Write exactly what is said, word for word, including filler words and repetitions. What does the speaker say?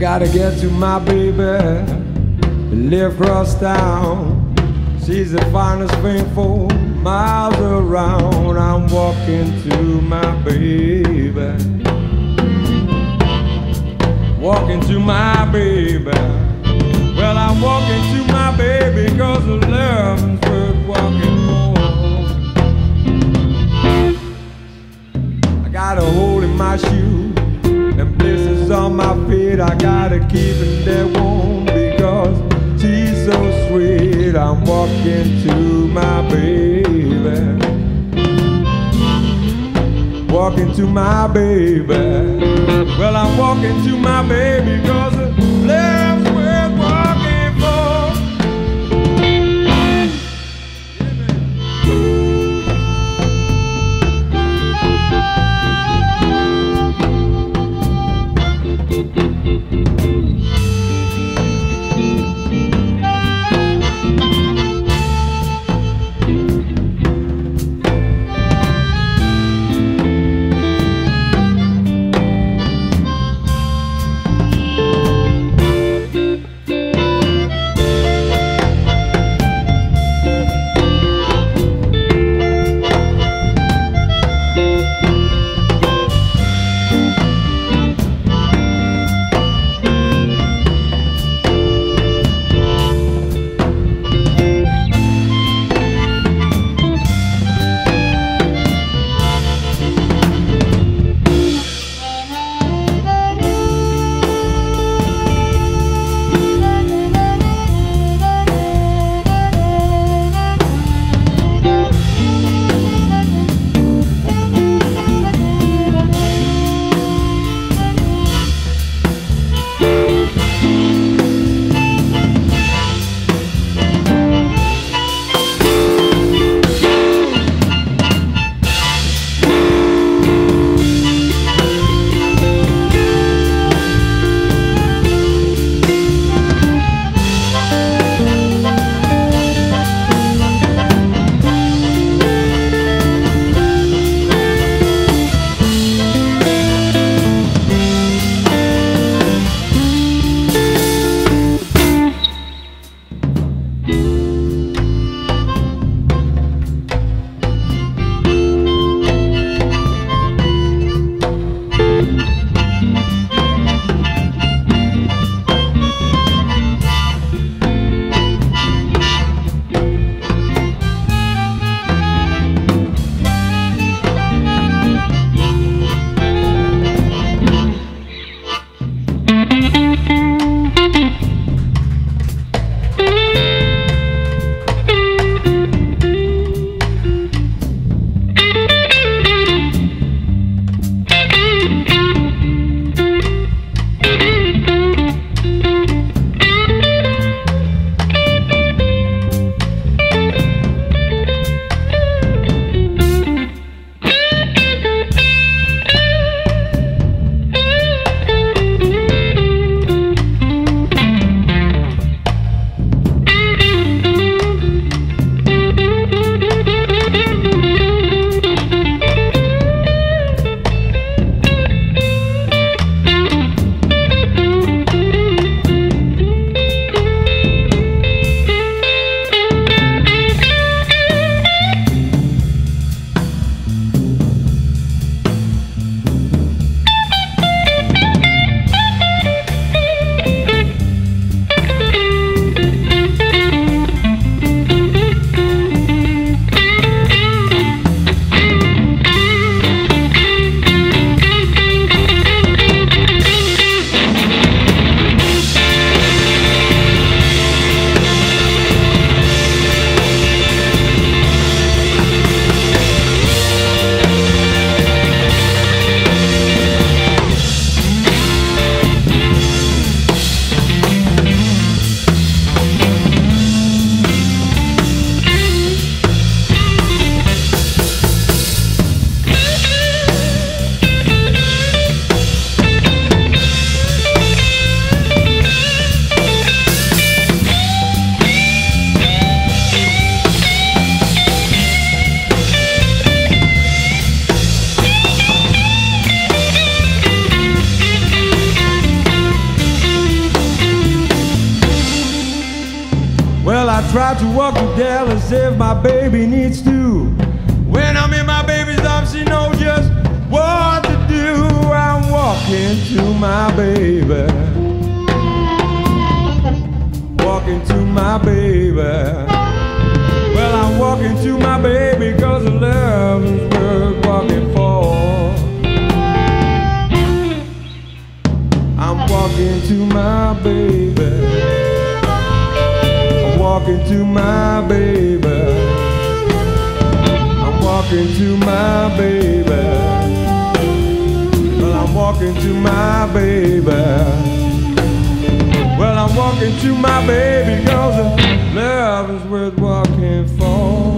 gotta get to my baby, live across town. She's the finest thing for miles around. I'm walking to my baby, walking to my baby. Well, I'm walking to my baby, cause the love's worth walking for. I got a hole in my shoe and blisters on my feet. I gotta keep it there warm because she's so sweet. I'm walking to my baby, walking to my baby. Well, I'm walking to my baby cause the love's worth walking for. I try to walk to Dallas if my baby needs to. When I'm in my baby's arms, she knows just what to do. I'm walking to my baby, walking to my baby. Well, I'm walking to my baby, cause the love is worth walking for. I'm walking to my baby, I'm walking to my baby, I'm walking to my baby. Well, I'm walking to my baby. Well, I'm walking to my baby, cause the love is worth walking for.